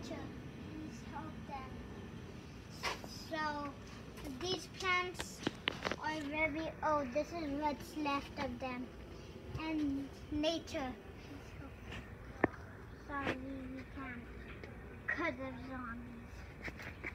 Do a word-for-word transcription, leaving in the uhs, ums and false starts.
nature. Please help them. So these plants are very old. This is what's left of them. And nature. Sorry, we can't because of zombies.